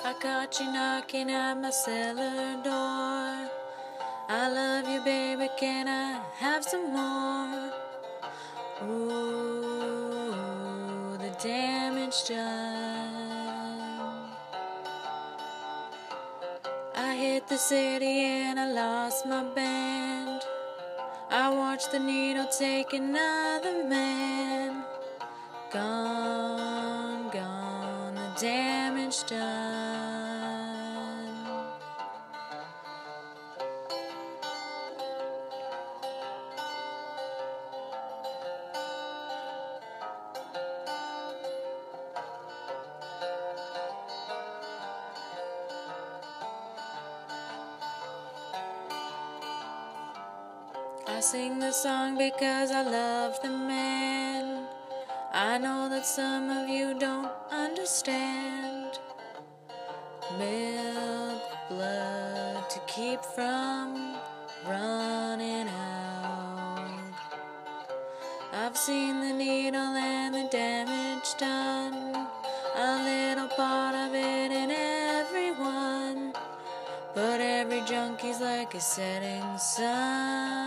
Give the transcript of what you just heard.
I caught you knocking at my cellar door. I love you, baby, can I have some more? Ooh, the damage done. I hit the city and I lost my band. I watched the needle take another man. Gone, gone, the damage done. I sing the song because I love the man. I know that some of you don't understand. Milk, blood to keep from running out. I've seen the needle and the damage done, a little part of it in everyone. But every junkie's like a setting sun.